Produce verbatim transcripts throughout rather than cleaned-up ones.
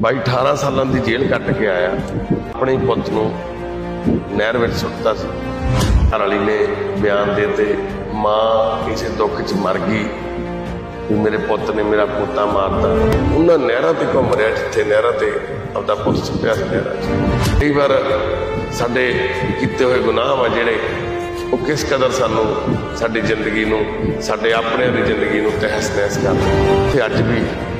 ਬਾਈ अठारह सालों की जेल कट के आया, अपने पुत नूं नहर में सुट्टा सी। घर वाली ने बयान देते, मां किसी दुख च मर गई, मेरे पुत ने मेरा पोता मारता। उन्होंने नहरों से घूम रहा जिथे नहरों से अपना पुत सुटिया नहर च। कई बार साडे किते हुए गुनाह वा जिहड़े वो किस कदर सानू साडी जिंदगी नूं साडे अपने दी जिंदगी नूं तहस नहस करदे। ते अज भी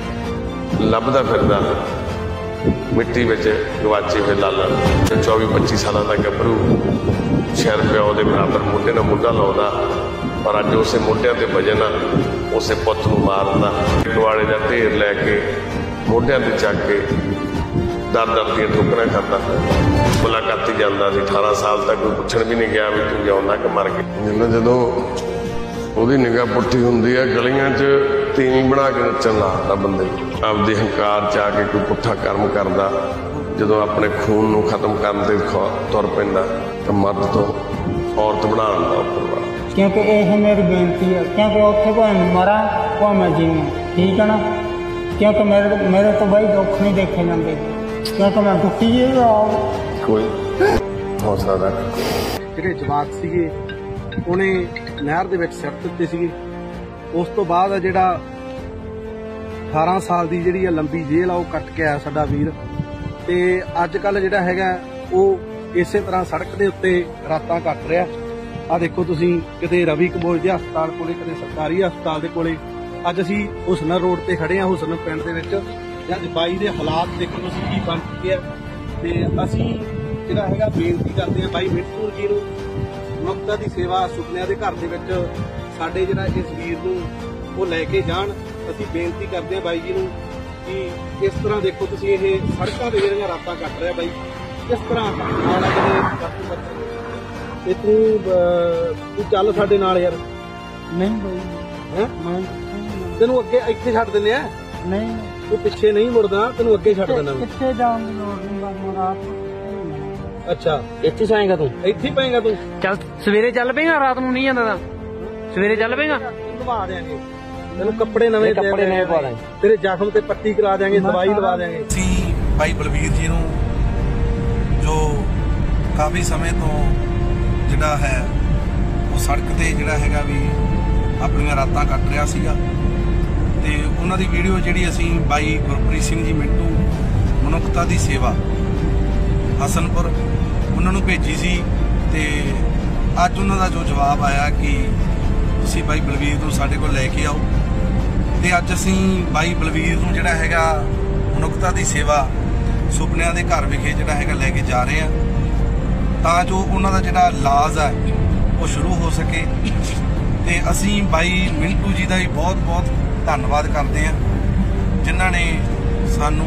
लभदा फिरदा मिट्टी विच गवाचे हुए लालन चौबी पच्ची साल का गभरू शायद प्यो के बराबर मोढे नाल मोढा लाउंदा, पर अज उस मोढियां ते वजन उस पुत नूं मारदा। दुआले का ढेर लैके मोढियां ते चक के दर दर दी ठोकरां खाता मुलाकाती जांदा सी। अठारह साल तक कोई पुछण भी नहीं गया भी तू जिउंदा कि मर गया। जदों ਉਹਦੀ निगाह पुट्ठी हुंदी है गलियां च तीवी बना के नच्चण लाता बंदे आपदी हंकार च आके कोई पुट्ठा कर्म करदा। जदों अपने खून नूं खत्म करन ते तुर पैंदा तां मर्द तो औरत बना दिंदा उपर वाला। क्योंकि यह मेरी बेनती है, क्योंकि उत्थे भावें मरा भावें जीवां, ठीक है ना। क्योंकि मेरे मेरे तो बई दुख नहीं देखे जाते, क्योंकि मैं दुखी ही कोई हौसला रख। ਜਿਹੜੇ ਜਵਾਕ ਸੀਗੇ ਉਹਨੇ नहर ਦੇ ਵਿੱਚ ਸਿੱਟ ਦਿੱਤੇ ਸੀਗੇ। ਉਸ ਤੋਂ ਬਾਅਦ ਜਿਹੜਾ अठारह ਸਾਲ ਦੀ ਜਿਹੜੀ ਲੰਬੀ ਜੇਲ੍ਹ ਆ ਉਹ ਕੱਟ ਕੇ ਆਇਆ ਸਾਡਾ ਵੀਰ। ਤੇ ਅੱਜ ਕੱਲ ਜਿਹੜਾ ਹੈਗਾ ਉਹ ਇਸੇ ਤਰ੍ਹਾਂ ਸੜਕ ਦੇ ਉੱਤੇ ਰਾਤਾਂ ਕੱਟ ਰਿਹਾ। ਆ ਦੇਖੋ ਤੁਸੀਂ, ਕਿਤੇ ਰਵੀ ਕੰਬੋਜ ਦੇ ਹਸਪਤਾਲ ਕੋਲੇ, ਕਿਤੇ ਸਰਕਾਰੀ ਹਸਪਤਾਲ ਦੇ ਕੋਲੇ। ਅੱਜ ਅਸੀਂ ਹੁਸਨ ਰੋਡ ਤੇ ਖੜੇ ਆ, ਹੁਸਨ ਪਿੰਡ ਦੇ ਵਿੱਚ। ਅੱਜ ਬਾਈ ਦੇ ਹਾਲਾਤ ਦੇਖੋ ਤੁਸੀਂ ਕੀ ਬਣ ਚੁੱਕੇ ਆ। ਤੇ ਅਸੀਂ ਜਿਹੜਾ ਹੈਗਾ ਬੇਨਤੀ ਕਰਦੇ ਆ ਬਾਈ ਮਿੰਟੂ ਜੀ ਨੂੰ, ਮਨੁੱਖਤਾ ਦੀ ਸੇਵਾ ਸੁਪਨਿਆਂ ਦੇ ਘਰ ਦੇ ਵਿੱਚ ਸਾਡੇ ਜਿਹੜਾ ਇਸ ਵੀਰ ਨੂੰ ਉਹ ਲੈ ਕੇ ਜਾਣ। ਅਸੀਂ ਬੇਨਤੀ ਕਰਦੇ ਆ ਬਾਈ ਜੀ ਨੂੰ ਕਿ ਇਸ ਤਰ੍ਹਾਂ ਦੇਖੋ ਤੁਸੀਂ ਇਹ ਸੜਕਾਂ ਤੇ ਜਿਹੜੀਆਂ ਰਾਤਾਂ ਕੱਟ ਰਿਹਾ ਬਾਈ, ਕਿਸ ਤਰ੍ਹਾਂ ਨਾਲ ਜਿਹੜੇ ਤੇ ਤੂੰ ਤੂੰ ਚੱਲ ਸਾਡੇ ਨਾਲ ਯਾਰ। नहीं भाई ਹੈ ਤੈਨੂੰ ਅੱਗੇ ਇੱਥੇ ਛੱਡ ਦਿੰਦੇ ਆ। नहीं ਤੂੰ ਪਿੱਛੇ ਨਹੀਂ ਮੁੜਦਾ, ਤੈਨੂੰ ਅੱਗੇ ਛੱਡ ਦਿੰਦਾ। कितने जाऊँ की लोड़ नहीं, मैं रात ਅੱਛਾ ਇੱਥੇ ਜਾਏਗਾ ਤੂੰ, ਇੱਥੇ ਹੀ ਪਏਗਾ ਤੂੰ। ਚੱਲ ਸਵੇਰੇ ਚੱਲ ਪਏਗਾ, ਰਾਤ ਨੂੰ ਨਹੀਂ ਜਾਂਦਾ ਤਾਂ ਸਵੇਰੇ ਚੱਲ ਪਏਗਾ। ਲਵਾ ਦੇਾਂਗੇ ਤੈਨੂੰ, ਕੱਪੜੇ ਨਵੇਂ ਕੱਪੜੇ ਨਵੇਂ ਪਾ ਦਾਂਗੇ, ਤੇਰੇ ਜ਼ਖਮ ਤੇ ਪੱਟੀ ਕਰਾ ਦਿਆਂਗੇ, ਦਵਾਈ ਲਵਾ ਦਿਆਂਗੇ। ਅਸੀਂ ਭਾਈ ਬਲਵੀਰ ਜੀ ਨੂੰ ਜੋ ਕਾਫੀ ਸਮੇਂ ਤੋਂ ਜਿਹੜਾ ਹੈ ਉਹ ਸੜਕ ਤੇ ਜਿਹੜਾ ਹੈਗਾ ਵੀ ਆਪਣੀਆਂ ਰਾਤਾਂ ਕੱਟ ਰਿਹਾ ਸੀਗਾ, ਤੇ ਉਹਨਾਂ ਦੀ ਵੀਡੀਓ ਜਿਹੜੀ ਅਸੀਂ ਬਾਈ ਗੁਰਪ੍ਰੀਤ ਸਿੰਘ ਜੀ ਮਿੰਟੂ ਮਨੁੱਖਤਾ ਦੀ ਸੇਵਾ ਹਸਨਪੁਰ ਉਹਨਾਂ ਨੂੰ ਭੇਜੀ ਸੀ। ਤੇ ਅੱਜ ਉਹਨਾਂ ਦਾ ਜੋ ਜਵਾਬ ਆਇਆ ਕਿ ਤੁਸੀਂ ਬਾਈ ਬਲਵੀਰ ਨੂੰ ਸਾਡੇ ਕੋਲ ਲੈ ਕੇ ਆਓ, ਤੇ ਅੱਜ ਅਸੀਂ ਬਾਈ ਬਲਵੀਰ ਨੂੰ ਜਿਹੜਾ ਹੈਗਾ ਮਨੁੱਖਤਾ ਦੀ ਸੇਵਾ ਸੁਪਨਿਆਂ ਦੇ ਘਰ ਵਿਖੇ ਜਿਹੜਾ ਹੈਗਾ ਲੈ ਕੇ ਜਾ ਰਹੇ ਹਾਂ, ਤਾਂ ਜੋ ਉਹਨਾਂ ਦਾ ਜਿਹੜਾ ਇਲਾਜ ਹੈ ਉਹ ਸ਼ੁਰੂ ਹੋ ਸਕੇ। ਤੇ ਅਸੀਂ ਬਾਈ ਮਿੰਟੂ ਜੀ ਦਾ ਵੀ ਬਹੁਤ ਬਹੁਤ ਧੰਨਵਾਦ ਕਰਦੇ ਹਾਂ, ਜਿਨ੍ਹਾਂ ਨੇ ਸਾਨੂੰ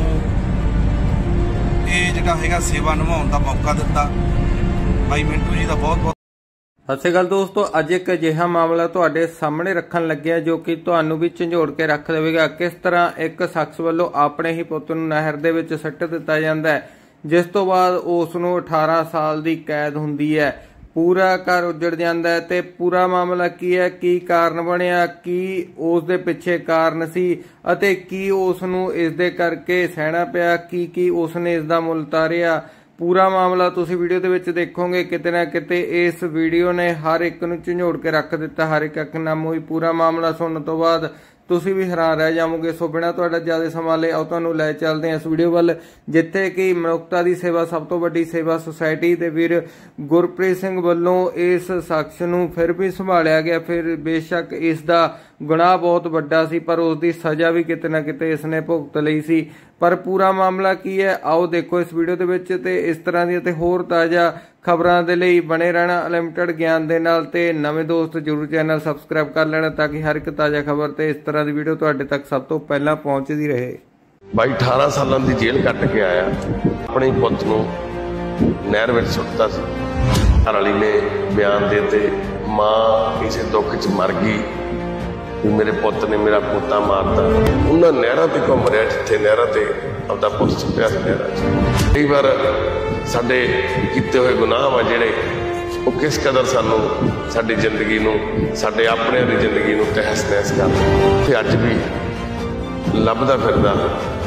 ਇਹ ਜਿਹੜਾ ਹੈਗਾ ਸੇਵਾ ਨਿਭਾਉਣ ਦਾ ਮੌਕਾ ਦਿੱਤਾ। ਬਾਈ ਮਿੰਟੂ ਜੀ ਦਾ ਬਹੁਤ ਬਹੁਤ ਸਤਿ ਸ਼੍ਰੀ ਅਕਾਲ ਦੋਸਤੋ। ਅੱਜ ਇੱਕ ਅਜਿਹਾ ਮਾਮਲਾ ਤੁਹਾਡੇ ਸਾਹਮਣੇ ਰੱਖਣ ਲੱਗਿਆ ਜੋ ਕਿ ਤੁਹਾਨੂੰ ਵੀ ਝੰਜੋੜ ਕੇ ਰੱਖ ਦੇਵੇਗਾ। ਕਿਸ ਤਰ੍ਹਾਂ ਇੱਕ ਸ਼ਖਸ ਵੱਲੋਂ ਆਪਣੇ ਹੀ ਪੁੱਤ ਨੂੰ ਨਹਿਰ ਦੇ ਵਿੱਚ ਸੁੱਟ ਦਿੱਤਾ ਜਾਂਦਾ ਹੈ, ਜਿਸ ਤੋਂ ਬਾਅਦ ਉਸ ਨੂੰ ਅਠਾਰਾਂ ਸਾਲ ਦੀ ਕੈਦ ਹੁੰਦੀ ਹੈ। ਪੂਰਾ ਘਰ ਉੱਜੜ ਜਾਂਦਾ ਹੈ ਤੇ ਪੂਰਾ ਮਾਮਲਾ ਕੀ ਹੈ, ਕੀ ਕਾਰਨ ਬਣਿਆ, ਕੀ ਉਸ ਦੇ ਪਿੱਛੇ ਕਾਰਨ ਸੀ ਅਤੇ ਕੀ ਉਸ ਨੂੰ ਇਸ ਦੇ ਕਰਕੇ ਸਹਿਣਾ ਪਿਆ, ਕੀ ਕੀ ਉਸ ਨੇ ਇਸ ਦਾ ਮੁੱਲ ਉਤਾਰਿਆ। ਪੂਰਾ ਮਾਮਲਾ ਤੁਸੀਂ ਵੀਡੀਓ ਦੇ ਵਿੱਚ ਦੇਖੋਗੇ। ਕਿਤੇ ਨਾ ਕਿਤੇ ਇਸ ਵੀਡੀਓ ਨੇ ਹਰ ਇੱਕ ਨੂੰ ਝੰਜੋੜ ਕੇ ਰੱਖ ਦਿੱਤਾ, ਹਰ ਇੱਕ ਅੱਖ ਨਮ ਹੋਈ। ਪੂਰਾ ਮਾਮਲਾ ਸੁਣਨ ਤੋਂ ਬਾਅਦ ਤੁਸੀਂ ਵੀ ਹੈਰਾਨ ਰਹਿ ਜਾਵੋਗੇ। ਸੋ ਬਿਨਾਂ ਤੁਹਾਡਾ ਜ਼ਿਆਦਾ ਸਮਾਂ ਲਏ ਆਓ ਤੁਹਾਨੂੰ ਲੈ ਚੱਲਦੇ ਹਾਂ ਇਸ ਵੀਡੀਓ ਵੱਲ, ਜਿੱਥੇ ਕਿ ਮਨੁੱਖਤਾ ਦੀ ਸੇਵਾ ਸਭ ਤੋਂ ਵੱਡੀ ਸੇਵਾ ਸੁਸਾਇਟੀ ਦੇ ਵੀਰ ਗੁਰਪ੍ਰੀਤ ਸਿੰਘ ਵੱਲੋਂ ਇਸ ਸ਼ਖਸ ਨੂੰ ਫਿਰ ਵੀ ਸੰਭਾਲਿਆ ਗਿਆ। ਫਿਰ ਬੇਸ਼ੱਕ ਇਸ ਦਾ ਗੁਨਾਹ ਬਹੁਤ ਵੱਡਾ ਸੀ, ਪਰ ਉਸ ਦੀ ਸਜ਼ਾ ਵੀ ਕਿਤੇ ਨਾ ਕਿਤੇ ਇਸ ਨੇ ਭੁਗਤ ਲਈ ਸੀ। ਪਰ ਪੂਰਾ ਮਾਮਲਾ ਕੀ ਹੈ ਆਓ ਦੇਖੋ ਇਸ ਵੀਡੀਓ ਦੇ ਵਿੱਚ। ਤੇ ਇਸ ਤਰ੍ਹਾਂ ਦੀਆਂ ਤੇ ਹੋਰ ਤਾਜ਼ਾ ਖਬਰਾਂ ਦੇ ਲਈ ਬਣੇ ਰਹਿਣਾ ਅਨਲਿਮਟਿਡ ਗਿਆਨ ਦੇ ਨਾਲ, ਤੇ ਨਵੇਂ ਦੋਸਤ ਜਰੂਰ ਚੈਨਲ ਸਬਸਕ੍ਰਾਈਬ ਕਰ ਲੈਣਾ ਤਾਂ ਕਿ ਹਰ ਇੱਕ ਤਾਜ਼ਾ ਖਬਰ ਤੇ ਇਸ ਤਰ੍ਹਾਂ ਦੀ ਵੀਡੀਓ ਤੁਹਾਡੇ ਤੱਕ ਸਭ ਤੋਂ ਪਹਿਲਾਂ ਪਹੁੰਚਦੀ ਰਹੇ। ਬਾਈ अठारह सालों की जेल कट के आया, अपने पुत नूं नहर में सुट्टा सी। घर वाली ने बयान देते, मां किसी दुख च मर गई, मेरे पुत ने मेरा पोता मारता। उन्होंने नहरों से घूम रहा जिथे नहरों से अपना पुत सुटिया नहर च। कई बार साडे किते हुए गुनाह वा जिहड़े वो किस कदर सानू साडी जिंदगी नूं साडे अपने दी जिंदगी नूं तहस नहस करदे। ते अज भी लभदा फिरदा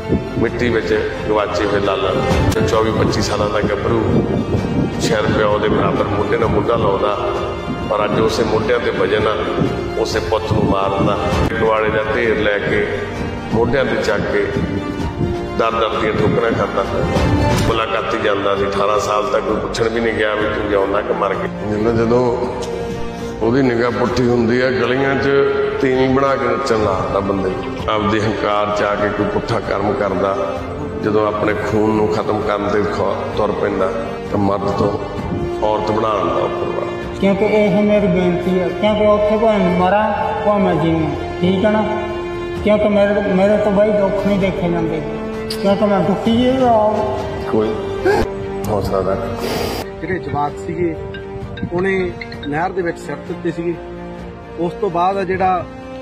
ਮਿੱਟੀ ਵਿੱਚ ਗਵਾਚੇ ਹੋਏ ਲਾਲਾਂ ਚੌਵੀ ਪੱਚੀ ਸਾਲਾਂ ਦਾ ਗੱਭਰੂ ਸ਼ਾਇਦ ਪਿਓ ਦੇ ਬਰਾਬਰ ਮੋਢੇ ਨਾਲ ਮੋਢਾ ਲਾਉਂਦਾ, ਪਰ ਅੱਜ ਉਸੇ ਮੋਢਿਆਂ ਤੇ ਵਜਨ ਉਸੇ ਪੁੱਤ ਨੂੰ ਮਾਰਦਾ। ਦੁਆਲੇ ਦਾ ਢੇਰ ਲੈ ਕੇ ਮੋਢਿਆਂ ਤੇ ਚੱਕ ਕੇ ਦਰ ਦਰ ਦੀਆਂ ਠੋਕਰਾਂ ਖਾਂਦਾ। ਮੁਲਾਕਾਤੀ ਜਾਂਦਾ ਸੀ, ਅਠਾਰਾਂ ਸਾਲ ਤੱਕ ਕੋਈ ਪੁੱਛਣ ਵੀ ਨਹੀਂ ਗਿਆ ਵੀ ਤੂੰ ਜਿਉਂਦਾ ਕਿ ਮਰ ਗਿਆ। ਜਦੋਂ ਉਹਦੀ ਨਿਗਾਹ ਪੁੱਠੀ ਹੁੰਦੀ ਹੈ, ਗਲੀਆਂ 'ਚ ਤੀਵੀਂ ਬਣਾ ਕੇ ਨੱਚਣ ਲੱਗਦਾ ਬੰਦੇ ਨੂੰ। ਆਪਦੇ ਹੰਕਾਰ 'ਚ ਆ ਕੇ ਕੋਈ ਪੁੱਠਾ ਕਰਮ ਕਰਦਾ, ਜਦੋਂ ਆਪਣੇ ਖੂਨ ਨੂੰ ਖਤਮ ਕਰਨ ਤੇ ਤੁਰ ਪੈਂਦਾ ਤਾਂ ਮਰਦ ਤੋਂ ਔਰਤ ਬਣਾ ਲੈਂਦਾ ਉੱਪਰ। ਕਿਉਂਕਿ ਇਹ ਮੇਰੀ ਬੇਨਤੀ ਹੈ, ਕਿਉਂਕਿ ਉੱਥੇ ਭਾਵੇਂ ਮਰਾਂ ਭਾਵੇਂ ਮੈਂ ਜੀਵਾਂ, ਠੀਕ ਹੈ ਨਾ। ਕਿਉਂਕਿ ਮੇਰੇ ਮੇਰੇ ਤੋਂ ਬਾਈ ਦੁੱਖ ਨਹੀਂ ਦੇਖੇ ਜਾਂਦੇ, ਕਿਉਂਕਿ ਮੈਂ ਦੁਖੀ ਹੀ ਕੋਈ ਹੌਸਲਾ ਦਾ ਜਿਹੜੇ ਜਵਾਕ ਸੀਗੇ ਉਹਨੇ ਨਹਿਰ ਦੇ ਵਿੱਚ ਸਿੱਟ ਦਿੱਤੇ ਸੀਗੇ। ਉਸ ਤੋਂ ਬਾਅਦ ਜਿਹੜਾ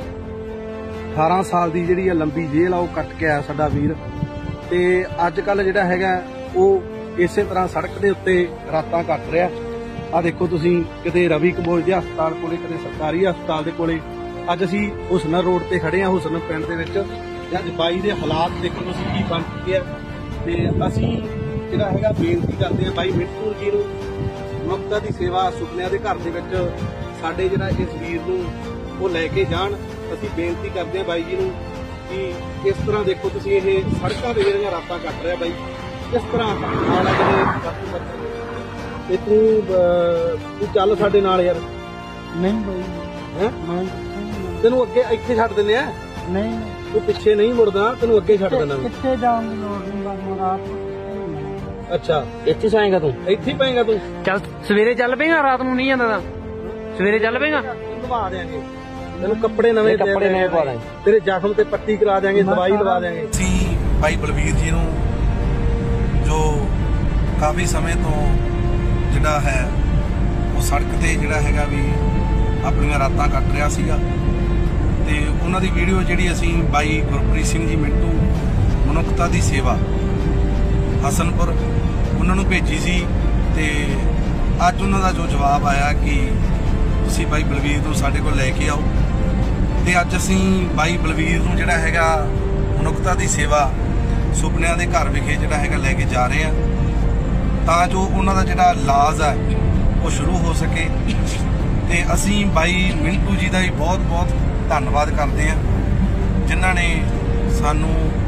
ਅਠਾਰਾਂ ਸਾਲ ਦੀ ਜਿਹੜੀ ਆ ਲੰਬੀ ਜੇਲ੍ਹ ਆ ਉਹ ਕੱਟ ਕੇ ਆਇਆ ਸਾਡਾ ਵੀਰ। ਤੇ ਅੱਜ ਕੱਲ ਜਿਹੜਾ ਹੈਗਾ ਉਹ ਇਸੇ ਤਰ੍ਹਾਂ ਸੜਕ ਦੇ ਉੱਤੇ ਰਾਤਾਂ ਕੱਟ ਰਿਹਾ। ਆ ਦੇਖੋ ਤੁਸੀਂ, ਕਿਤੇ ਰਵੀ ਕੰਬੋਜ ਦੇ ਹਸਪਤਾਲ ਕੋਲੇ, ਕਿਤੇ ਸਰਕਾਰੀ ਹਸਪਤਾਲ ਦੇ ਕੋਲੇ। ਅੱਜ ਅਸੀਂ ਹੁਸਨਰ ਰੋਡ ਤੇ ਖੜੇ ਆ, ਹੁਸਨਰ ਪਿੰਡ ਦੇ ਵਿੱਚ। ਅੱਜ ਬਾਈ ਦੇ ਹਾਲਾਤ ਦੇਖੋ ਤੁਸੀਂ ਕੀ ਬਣ ਚੁੱਕੇ ਆ। ਤੇ ਅਸੀਂ ਜਿਹੜਾ ਹੈਗਾ ਬੇਨਤੀ ਕਰਦੇ ਆ ਬਾਈ ਮਿੰਟੂ ਜੀ ਨੂੰ, ਮਨੁੱਖਤਾ ਦੀ ਸੇਵਾ ਸੁਪਨਿਆਂ ਦੇ ਘਰ ਦੇ ਵਿੱਚ ਸਾਡੇ ਜਿਹੜਾ ਇਸ ਵੀਰ ਨੂੰ ਉਹ ਲੈ ਕੇ ਜਾਣ। ਅਸੀਂ ਬੇਨਤੀ ਕਰਦੇ ਆ ਬਾਈ ਜੀ ਨੂੰ ਕਿ ਇਸ ਤਰ੍ਹਾਂ ਦੇਖੋ ਤੁਸੀਂ, ਇਹ ਸੜਕਾਂ ਤੇ ਜਿਹੜੀਆਂ ਰਾਤਾਂ ਕੱਟ ਰਿਹਾ ਬਾਈ, ਇਸ ਤਰ੍ਹਾਂ ਨਾਲ ਜਿਹੜੇ ਤੇ ਤੂੰ ਤੂੰ ਚੱਲ ਸਾਡੇ ਨਾਲ ਯਾਰ। ਨਹੀਂ ਬਾਈ ਹੈ ਮੈਂ ਤੈਨੂੰ ਅੱਗੇ ਇੱਥੇ ਛੱਡ ਦਿੰਦੇ ਆ। ਨਹੀਂ ਤੂੰ ਪਿੱਛੇ ਨਹੀਂ ਮੁੜਦਾ, ਤੈਨੂੰ ਅੱਗੇ ਛੱਡ ਦੇਣਾ। ਕਿੱਥੇ ਜਾਣ ਦੀ ਲੋੜ ਨਹੀਂ, ਬਸ ਰਾਤ। ਅੱਛਾ, ਇੱਥੇ ਸਾਏਗਾ ਤੂੰ, ਇੱਥੇ ਹੀ ਪਏਗਾ ਤੂੰ। ਚੱਲ ਸਵੇਰੇ ਚੱਲ ਪਏਗਾ, ਰਾਤ ਨੂੰ ਨਹੀਂ ਜਾਂਦਾ ਤਾਂ ਸਵੇਰੇ ਚੱਲ ਪਏਗਾ। ਲਵਾ ਦੇਾਂਗੇ ਤੈਨੂੰ, ਕੱਪੜੇ ਨਵੇਂ ਕੱਪੜੇ ਨਵੇਂ ਪਾ ਦਾਂਗੇ, ਤੇਰੇ ਜ਼ਖਮ ਤੇ ਪੱਟੀ ਕਰਾ ਦਿਆਂਗੇ, ਦਵਾਈ ਲਵਾ ਦਿਆਂਗੇ। ਅਸੀਂ ਭਾਈ ਬਲਵੀਰ ਜੀ ਨੂੰ ਜੋ ਕਾਫੀ ਸਮੇਂ ਤੋਂ ਜਿਹੜਾ ਹੈ ਉਹ ਸੜਕ ਤੇ ਜਿਹੜਾ ਹੈਗਾ ਵੀ ਆਪਣੀਆਂ ਰਾਤਾਂ ਕੱਟ ਰਿਹਾ ਸੀਗਾ, ਤੇ ਉਹਨਾਂ ਦੀ ਵੀਡੀਓ ਜਿਹੜੀ ਅਸੀਂ ਬਾਈ ਗੁਰਪ੍ਰੀਤ ਸਿੰਘ ਜੀ ਮਿੰਟੂ ਮਨੁੱਖਤਾ ਦੀ ਸੇਵਾ ਹਸਨਪੁਰ ਉਹਨਾਂ ਨੂੰ ਭੇਜੀ ਸੀ। ਤੇ ਅੱਜ ਉਹਨਾਂ ਦਾ ਜੋ ਜਵਾਬ ਆਇਆ ਕਿ ਤੁਸੀਂ ਬਾਈ ਬਲਵੀਰ ਨੂੰ ਸਾਡੇ ਕੋਲ ਲੈ ਕੇ ਆਓ, ਤੇ ਅੱਜ ਅਸੀਂ ਬਾਈ ਬਲਵੀਰ ਨੂੰ ਜਿਹੜਾ ਹੈਗਾ ਮਨੁੱਖਤਾ ਦੀ ਸੇਵਾ ਸੁਪਨਿਆਂ ਦੇ ਘਰ ਵਿਖੇ ਜਿਹੜਾ ਹੈਗਾ ਲੈ ਕੇ ਜਾ ਰਹੇ ਆ, ਤਾਂ ਜੋ ਉਹਨਾਂ ਦਾ ਜਿਹੜਾ ਇਲਾਜ ਹੈ ਉਹ ਸ਼ੁਰੂ ਹੋ ਸਕੇ। ਤੇ ਅਸੀਂ ਬਾਈ ਮਿੰਟੂ ਜੀ ਦਾ ਵੀ ਬਹੁਤ ਬਹੁਤ ਧੰਨਵਾਦ ਕਰਦੇ ਆ, ਜਿਨ੍ਹਾਂ ਨੇ ਸਾਨੂੰ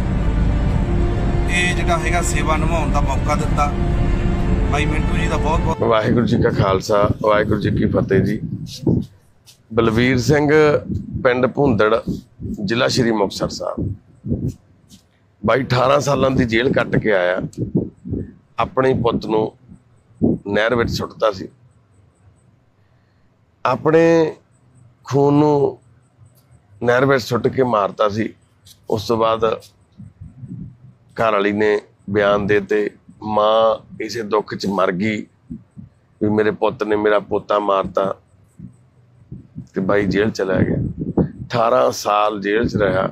ਇਹ ਜਿਹੜਾ ਹੈਗਾ ਸੇਵਾ ਨਿਭਾਉਣ ਦਾ ਮੌਕਾ ਦਿੱਤਾ। ਬਾਈ ਮਿੰਟੂ ਜੀ ਦਾ ਬਹੁਤ ਬਹੁਤ ਵਾਹਿਗੁਰੂ ਜੀ ਕਾ ਖਾਲਸਾ, ਵਾਹਿਗੁਰੂ ਜੀ ਕੀ ਫਤਿਹ ਜੀ। ਬਲਵੀਰ ਸਿੰਘ, ਪਿੰਡ ਭੁੰਦੜ, ਜ਼ਿਲ੍ਹਾ ਸ਼੍ਰੀ ਮੁਕਤਸਰ ਸਾਹਿਬ। ਬਾਈ ਅਠਾਰਾਂ ਸਾਲਾਂ ਦੀ ਜੇਲ੍ਹ ਕੱਟ ਕੇ ਆਇਆ, ਆਪਣੇ ਪੁੱਤ ਨੂੰ ਨਹਿਰ ਵਿੱਚ ਸੁੱਟਤਾ ਸੀ। ਆਪਣੇ ਖੂਨ ਨੂੰ ਨਹਿਰ ਵਿੱਚ ਸੁੱਟ ਕੇ ਮਾਰਤਾ ਸੀ। ਉਸ ਤੋਂ ਬਾਅਦ ਘਰ ਵਾਲੀ ਨੇ ਬਿਆਨ ਦੇ ਤੇ ਮਾਂ ਇਸੇ ਦੁੱਖ 'ਚ ਮਰ ਗਈ ਵੀ ਮੇਰੇ ਪੁੱਤ ਨੇ ਮੇਰਾ ਪੋਤਾ ਮਾਰਤਾ, ਤੇ ਬਾਈ ਜੇਲ੍ਹ ਚਲਾ ਗਿਆ। ਅਠਾਰਾਂ ਸਾਲ ਜੇਲ੍ਹ 'ਚ ਰਿਹਾ।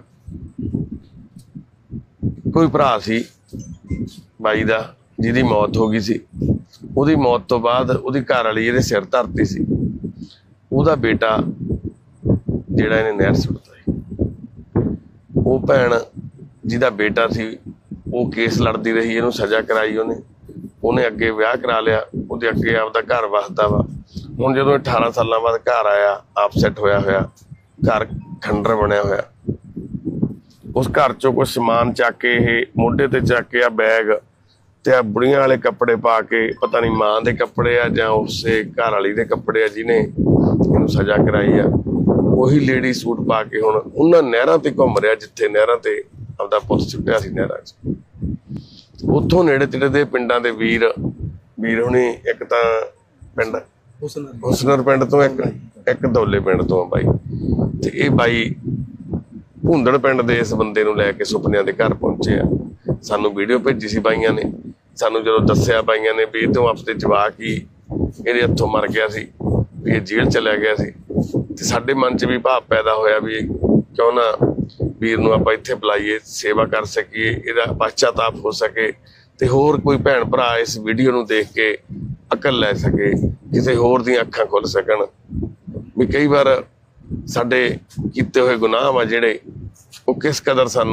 ਕੋਈ ਭਰਾ ਸੀ ਬਾਈ ਦਾ ਜਿਹਦੀ ਮੌਤ ਹੋ ਗਈ ਸੀ। ਉਹਦੀ ਮੌਤ ਤੋਂ ਬਾਅਦ ਉਹਦੀ ਘਰ ਵਾਲੀ ਇਹਦੇ ਸਿਰ ਧਰਤੀ ਸੀ। ਉਹਦਾ ਬੇਟਾ ਜਿਹੜਾ ਇਹਨੇ ਨਹਿਰ ਸੁੱਟਤਾ ਸੀ। ਉਹ ਭੈਣ ਜਿਹਦਾ ਬੇਟਾ ਸੀ ਉਹ ਕੇਸ ਲੜਦੀ ਰਹੀ, ਇਹਨੂੰ ਸਜ਼ਾ ਕਰਾਈ ਉਹਨੇ। ਉਹਨੇ ਅੱਗੇ ਵਿਆਹ ਕਰਾ ਲਿਆ, ਉਹਦੇ ਅੱਗੇ ਆਪਦਾ ਘਰ ਵਸਦਾ ਵਾ। ਹੁਣ ਜਦੋਂ ਅਠਾਰਾਂ ਸਾਲਾਂ ਬਾਅਦ ਘਰ ਆਇਆ, ਆਪਸੈਟ ਹੋਇਆ ਹੋਇਆ, ਘਰ ਖੰਡਰ ਬਣਿਆ ਹੋਇਆ। ਉਸ ਘਰ ਚੋਂ ਕੁਛ ਸਮਾਨ ਚੱਕ ਕੇ ਇਹ ਮੋਢੇ ਤੇ ਚੱਕ ਕੇ ਆ ਬੈਗ ਤੇ ਆ ਬੁੜੀਆਂ ਵਾਲੇ ਕੱਪੜੇ ਪਾ ਕੇ, ਪਤਾ ਨਹੀਂ ਮਾਂ ਦੇ ਕੱਪੜੇ ਆ ਜਾਂ ਉਸੇ ਘਰ ਵਾਲੀ ਦੇ ਕੱਪੜੇ ਆ ਜਿਹਨੇ ਇਹਨੂੰ ਸਜ਼ਾ ਕਰਾਈ ਆ, ਉਹੀ ਲੇਡੀ ਸੂਟ ਪਾ ਕੇ ਹੁਣ ਉਹਨਾਂ ਨਹਿਰਾਂ ਤੇ ਘੁੰਮ ਰਿਹਾ ਜਿੱਥੇ ਨਹਿਰਾਂ ਤੇ ਆਪਦਾ ਪੁੱਤ ਸੁੱਟਿਆ ਸੀ ਨਹਿਰਾਂ 'ਚ। ਉੱਥੋਂ ਨੇੜੇ ਤੇੜੇ ਦੇ ਪਿੰਡਾਂ ਦੇ ਵੀਰ ਵੀਰ ਹੁਣੀ, ਇੱਕ ਤਾਂ ਪਿੰਡ ਹੁਸਨਰ ਪਿੰਡ ਤੋਂ, ਇੱਕ ਇੱਕ ਦੌਲੇ ਪਿੰਡ ਤੋਂ ਬਾਈ, ਤੇ ਇਹ ਬਾਈ ਭੁੰਦੜ ਪਿੰਡ ਦੇ ਇਸ ਬੰਦੇ ਨੂੰ ਲੈ ਕੇ ਸੁਪਨਿਆਂ ਦੇ ਘਰ ਪਹੁੰਚੇ ਆ। ਸਾਨੂੰ ਵੀਡੀਓ ਭੇਜੀ ਸੀ ਬਾਈਆਂ ਨੇ, ਸਾਨੂੰ ਜਦੋਂ ਦੱਸਿਆ ਬਾਈਆਂ ਨੇ ਵੀ ਇਹ ਤੋਂ ਆਪਣੇ ਜਵਾਕ ਹੀ ਇਹਦੇ ਹੱਥੋਂ ਮਰ ਗਿਆ ਸੀ, ਵੀ ਇਹ ਜੇਲ੍ਹ ਚਲਿਆ ਗਿਆ ਸੀ, ਤੇ ਸਾਡੇ ਮਨ 'ਚ ਵੀ ਭਾਵ ਪੈਦਾ ਹੋਇਆ ਵੀ ਕਿਉਂ ਨਾ ਵੀਰ ਨੂੰ ਆਪਾਂ ਇੱਥੇ ਬੁਲਾਈਏ, ਸੇਵਾ ਕਰ ਸਕੀਏ, ਇਹਦਾ ਪਛਤਾਪ ਹੋ ਸਕੇ, ਤੇ ਹੋਰ ਕੋਈ ਭੈਣ ਭਰਾ ਇਸ ਵੀਡੀਓ ਨੂੰ ਦੇਖ ਕੇ ਅਕਲ ਲੈ ਸਕੇ, ਕਿਸੇ ਹੋਰ ਦੀਆਂ ਅੱਖਾਂ ਖੁੱਲ ਸਕਣ ਵੀ ਕਈ ਵਾਰ ਸਾਡੇ ਕੀਤੇ ਹੋਏ ਗੁਨਾਹ ਵਾ ਜਿਹੜੇ ਉਹ ਕਿਸ ਕਦਰ ਸਾਨੂੰ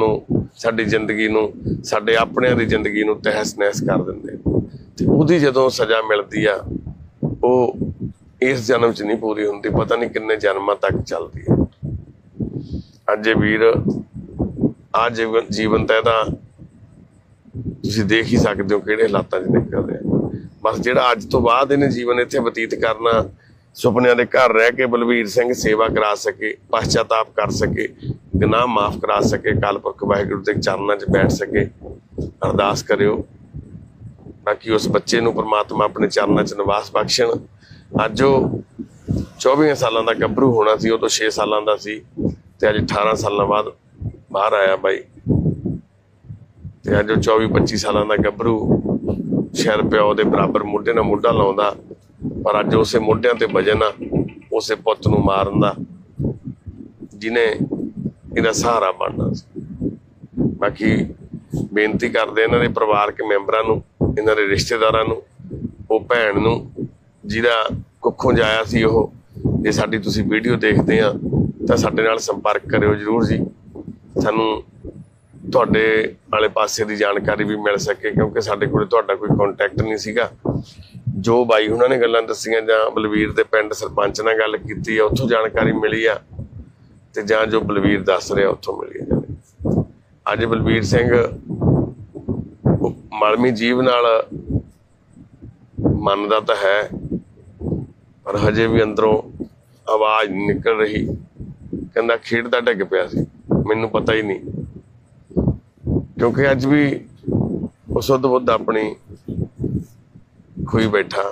ਸਾਡੀ ਜ਼ਿੰਦਗੀ ਨੂੰ, ਸਾਡੇ ਆਪਣਿਆਂ ਦੀ ਜ਼ਿੰਦਗੀ ਨੂੰ ਤਹਿਸ ਨਹਿਸ ਕਰ ਦਿੰਦੇ। ਤੇ ਉਹਦੀ ਜਦੋਂ ਸਜ਼ਾ ਮਿਲਦੀ ਆ ਉਹ ਇਸ ਜਨਮ 'ਚ ਨਹੀਂ ਪੂਰੀ ਹੁੰਦੀ, ਪਤਾ ਨਹੀਂ ਕਿੰਨੇ ਜਨਮਾਂ ਤੱਕ ਚੱਲਦੀ ਹੈ। ਅੱਜ ਇਹ ਵੀਰ ਆ ਜੀਵਨ ਜੀਵਨ ਤਾਂ ਇਹਦਾ ਤੁਸੀਂ ਦੇਖ ਹੀ ਸਕਦੇ ਹੋ ਕਿਹੜੇ ਹਾਲਾਤਾਂ 'ਚ ਨਿਕਲ ਰਿਹਾ। ਬਸ ਜਿਹੜਾ ਅੱਜ ਤੋਂ ਬਾਅਦ ਇਹਨੇ ਜੀਵਨ ਇੱਥੇ ਬਤੀਤ ਕਰਨਾ, ਸੁਪਨਿਆਂ ਦੇ ਘਰ ਰਹਿ ਕੇ ਬਲਵੀਰ ਸਿੰਘ ਸੇਵਾ ਕਰਾ ਸਕੇ, ਪਛਤਾਤਾਪ ਕਰ ਸਕੇ, ਗੁਨਾਹ ਮਾਫ ਕਰਾ ਸਕੇ, ਅਕਾਲ ਪੁਰਖ ਵਾਹਿਗੁਰੂ ਦੇ ਚਰਨਾਂ 'ਚ ਬੈਠ ਸਕੇ, ਅਰਦਾਸ ਕਰਿਓ ਬਾਕੀ ਉਸ ਬੱਚੇ ਨੂੰ ਪ੍ਰਮਾਤਮਾ ਆਪਣੇ ਚਰਨਾਂ 'ਚ ਨਿਵਾਸ ਬਖਸ਼ਣ। ਅੱਜ ਉਹ ਚੌਵੀ ਸਾਲਾਂ ਦਾ ਗੱਭਰੂ ਹੋਣਾ ਸੀ, ਉਦੋਂ ਛੇ ਸਾਲਾਂ ਦਾ ਸੀ ਤੇ ਅੱਜ ਅਠਾਰਾਂ ਸਾਲਾਂ ਬਾਅਦ ਬਾਹਰ ਆਇਆ ਬਾਈ। ਤੇ ਅੱਜ ਉਹ ਚੌਵੀ ਪੱਚੀ ਸਾਲਾਂ ਦਾ ਗੱਭਰੂ ਸ਼ਾਇਦ ਪਿਓ ਦੇ ਬਰਾਬਰ ਮੋਢੇ ਨਾਲ ਮੋਢਾ ਲਾਉਂਦਾ, ਪਰ ਅੱਜ ਉਸੇ ਮੋਢਿਆਂ ਤੇ ਵਜਨ ਆ ਉਸੇ ਪੁੱਤ ਨੂੰ ਮਾਰਨ ਦਾ ਜਿਹਨੇ ਇਹਦਾ ਸਹਾਰਾ ਬਣਨਾ ਸੀ। ਬਾਕੀ ਬੇਨਤੀ ਕਰਦੇ ਇਹਨਾਂ ਦੇ ਪਰਿਵਾਰਕ ਮੈਂਬਰਾਂ ਨੂੰ, ਇਹਨਾਂ ਦੇ ਰਿਸ਼ਤੇਦਾਰਾਂ ਨੂੰ, ਉਹ ਭੈਣ ਨੂੰ ਜਿਹਦਾ ਕੁੱਖੋਂ ਜਾਇਆ ਸੀ, ਉਹ ਜੇ ਸਾਡੀ ਤੁਸੀਂ ਵੀਡੀਓ ਦੇਖਦੇ ਆ ਤਾਂ ਸਾਡੇ ਨਾਲ ਸੰਪਰਕ ਕਰਿਓ ਜ਼ਰੂਰ ਜੀ, ਸਾਨੂੰ ਤੁਹਾਡੇ ਵਾਲੇ ਪਾਸੇ ਦੀ ਜਾਣਕਾਰੀ ਵੀ ਮਿਲ ਸਕੇ, ਕਿਉਂਕਿ ਸਾਡੇ ਕੋਲ ਤੁਹਾਡਾ ਕੋਈ ਕੰਟੈਕਟ ਨਹੀਂ ਸੀਗਾ। ਜੋ ਬਾਈ ਉਹਨਾਂ ਨੇ ਗੱਲਾਂ ਦੱਸੀਆਂ ਜਾਂ ਬਲਵੀਰ ਦੇ ਪਿੰਡ ਸਰਪੰਚ ਨਾਲ ਗੱਲ ਕੀਤੀ ਆ ਉੱਥੋਂ ਜਾਣਕਾਰੀ ਮਿਲੀ ਆ, ਤੇ ਜਾਂ ਜੋ ਬਲਵੀਰ ਦੱਸ ਰਿਹਾ ਉੱਥੋਂ ਮਿਲੀ ਆ। ਅੱਜ ਬਲਵੀਰ ਸਿੰਘ ਮਾਲਮੀ ਜੀਵ ਨਾਲ ਮੰਨਦਾ ਤਾਂ ਹੈ, ਪਰ ਹਜੇ ਵੀ ਅੰਦਰੋਂ ਆਵਾਜ਼ ਨਹੀਂ ਨਿਕਲ ਰਹੀ। ਕਹਿੰਦਾ ਖੇਡਦਾ ਡਿੱਗ ਪਿਆ ਸੀ, ਮੈਨੂੰ ਪਤਾ ਹੀ ਨਹੀਂ, ਕਿਉਂਕਿ ਅੱਜ ਵੀ ਉਹ ਸੁੱਧ ਬੁੱਧ ਆਪਣੀ ਖੂਹੀ ਬੈਠਾ,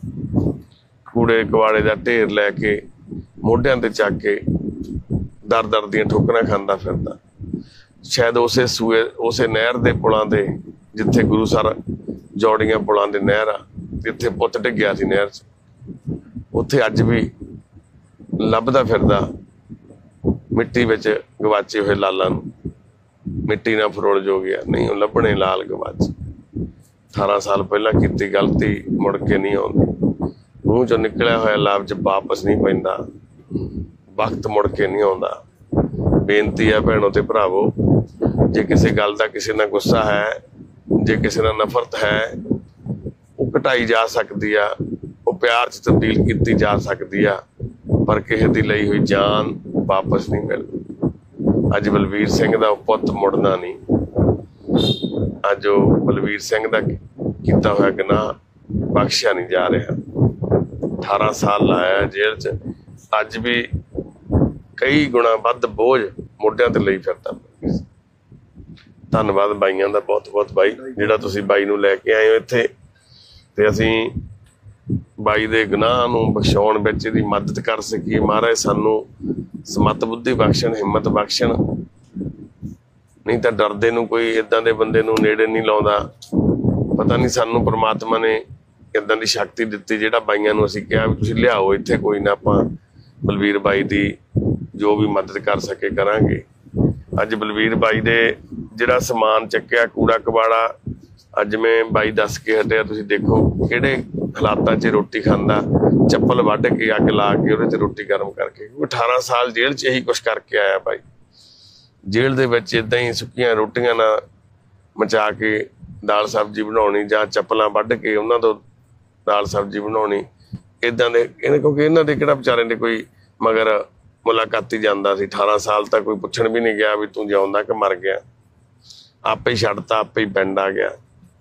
ਕੂੜੇ ਕਵਾੜੇ ਦਾ ਢੇਰ ਲੈ ਕੇ ਮੋਢਿਆਂ ਤੇ ਚੱਕ ਕੇ ਦਰ ਦਰ ਦੀਆਂ ਠੋਕਰਾਂ ਖਾਂਦਾ ਫਿਰਦਾ। ਸ਼ਾਇਦ ਉਸੇ ਸੂਏ ਉਸੇ ਨਹਿਰ ਦੇ ਪੁਲਾਂ ਦੇ ਜਿੱਥੇ ਗੁਰੂ ਸਰ ਜੋੜੀਆਂ ਪੁਲਾਂ ਦੇ ਨਹਿਰ ਆ, ਜਿੱਥੇ ਪੁੱਤ ਡਿੱਗਿਆ ਸੀ ਨਹਿਰ 'ਚ, ਉੱਥੇ ਅੱਜ ਵੀ ਲੱਭਦਾ ਫਿਰਦਾ ਮਿੱਟੀ ਵਿੱਚ ਗਵਾਚੇ ਹੋਏ ਲਾਲਾਂ ਨੂੰ। ਮਿੱਟੀ ਨਾਲ ਫਰੋਲ ਜੋ ਗਿਆ, ਨਹੀਂ ਉਹ ਲੱਭਣੇ ਲਾਲ ਗਵਾਚ। ਅਠਾਰਾਂ ਸਾਲ ਪਹਿਲਾਂ ਕੀਤੀ ਗਲਤੀ ਮੁੜ ਕੇ ਨਹੀਂ ਆਉਂਦੀ, ਮੂੰਹ ਚੋਂ ਨਿਕਲਿਆ ਹੋਇਆ ਲਫ਼ਜ਼ ਵਾਪਸ ਨਹੀਂ ਪੈਂਦਾ, ਵਕਤ ਮੁੜ ਕੇ ਨਹੀਂ ਆਉਂਦਾ। ਬੇਨਤੀ ਹੈ ਭੈਣੋ ਤੇ ਭਰਾਵੋ, ਜੇ ਕਿਸੇ ਗੱਲ ਦਾ ਕਿਸੇ ਨਾਲ ਗੁੱਸਾ ਹੈ, ਜੇ ਕਿਸੇ ਨਾਲ ਨਫ਼ਰਤ ਹੈ, ਉਹ ਘਟਾਈ ਜਾ ਸਕਦੀ ਆ, ਉਹ ਪਿਆਰ 'ਚ ਤਬਦੀਲ ਕੀਤੀ ਜਾ ਸਕਦੀ ਆ, ਪਰ ਕਿਸੇ ਦੀ ਲਈ ਹੋਈ ਜਾਨ ਵਾਪਸ ਨਹੀਂ ਮਿਲਦੀ। ਅੱਜ ਬਲਵੀਰ ਸਿੰਘ ਦਾ ਪੁੱਤ ਮੁੜਨਾ ਨਹੀਂ, ਅੱਜ ਉਹ ਬਲਵੀਰ ਸਿੰਘ ਦਾ ਕੀਤਾ ਹੋਇਆ ਗੁਨਾਹ ਬਖਸ਼ਿਆ ਨਹੀਂ ਜਾ ਰਿਹਾ। ਅਠਾਰਾਂ ਸਾਲ ਲਾਇਆ ਜੇਲ੍ਹ 'ਚ, ਅੱਜ ਵੀ ਕਈ ਗੁਣਾ ਵੱਧ ਬੋਝ ਮੋਢਿਆਂ ਤੇ ਲਈ ਫਿਰਦਾ। ਧੰਨਵਾਦ ਬਾਈਆਂ ਦਾ ਬਹੁਤ ਬਹੁਤ ਬਾਈ, ਜਿਹੜਾ ਤੁਸੀਂ ਬਾਈ ਨੂੰ ਲੈ ਕੇ ਆਏ ਹੋ ਇੱਥੇ, ਤੇ ਅਸੀਂ ਬਾਈ ਦੇ ਗੁਨਾਹ ਨੂੰ ਬਖਸ਼ਾਉਣ ਵਿੱਚ ਇਹਦੀ ਮਦਦ ਕਰ ਸਕੀਏ। ਮਹਾਰਾਜ ਸਾਨੂੰ ਸਮੱਤ ਬੁੱਧੀ ਬਖਸ਼ਣ, ਹਿੰਮਤ ਬਖਸ਼ਣ, ਨਹੀਂ ਤਾਂ ਡਰਦੇ ਨੂੰ ਕੋਈ ਏਦਾਂ ਦੇ ਬੰਦੇ ਨੂੰ ਨੇੜੇ ਨਹੀਂ ਲਾਉਂਦਾ। ਪਤਾ ਨਹੀਂ ਸਾਨੂੰ ਪ੍ਰਮਾਤਮਾ ਨੇ ਏਦਾਂ ਦੀ ਸ਼ਕਤੀ ਦਿੱਤੀ, ਜਿਹੜਾ ਬਾਈਆਂ ਨੂੰ ਅਸੀਂ ਕਿਹਾ ਵੀ ਤੁਸੀਂ ਲਿਆਓ ਇੱਥੇ, ਕੋਈ ਨਾ ਆਪਾਂ ਬਲਵੀਰ ਬਾਈ ਦੀ ਜੋ ਵੀ ਮਦਦ ਕਰ ਸਕੇ ਕਰਾਂਗੇ। ਅੱਜ ਬਲਵੀਰ ਬਾਈ ਦੇ ਜਿਹੜਾ ਸਮਾਨ ਚੱਕਿਆ, ਕੂੜਾ ਕਬਾੜਾ, ਅੱਜ ਮੈਂ ਬਾਈ ਦੱਸ ਕੇ ਹਟਿਆ, ਤੁਸੀਂ ਦੇਖੋ ਕਿਹੜੇ ਹਾਲਾਤਾਂ 'ਚ ਰੋਟੀ ਖਾਂਦਾ, ਚੱਪਲ ਵੱਢ ਕੇ ਅੱਗ ਲਾ ਕੇ ਉਹਦੇ 'ਤੇ ਰੋਟੀ ਗਰਮ ਕਰਕੇ। ਅਠਾਰਾਂ ਸਾਲ ਜੇਲ੍ਹ 'ਚ ਇਹੀ ਕੁਛ ਕਰਕੇ ਆਇਆ ਬਾਈ। ਜੇਲ੍ਹ ਦੇ ਵਿੱਚ ਇੱਦਾਂ ਹੀ ਸੁੱਕੀਆਂ ਰੋਟੀਆਂ ਨਾਲ ਮਚਾ ਕੇ ਦਾਲ ਸਬਜ਼ੀ ਬਣਾਉਣੀ, ਜਾਂ ਚੱਪਲਾਂ ਵੱਢ ਕੇ ਉਹਨਾਂ ਤੋਂ ਦਾਲ ਸਬਜ਼ੀ ਬਣਾਉਣੀ, ਇੱਦਾਂ ਦੇ। ਇਹਨੇ ਕਿਉਂਕਿ ਇਹਨਾਂ ਦੇ ਕਿਹੜਾ ਵਿਚਾਰੇ ਦੇ ਕੋਈ ਮਗਰ ਮੁਲਾਕਾਤੀ ਜਾਂਦਾ ਸੀ। ਅਠਾਰਾਂ ਸਾਲ ਤੱਕ ਕੋਈ ਪੁੱਛਣ ਵੀ ਨਹੀਂ ਗਿਆ ਵੀ ਤੂੰ ਜਿਉਂਦਾ ਕਿ ਮਰ ਗਿਆ, ਆਪੇ ਹੀ ਛੱਡਤਾ, ਆਪੇ ਹੀ ਪਿੰਡ ਆ ਗਿਆ।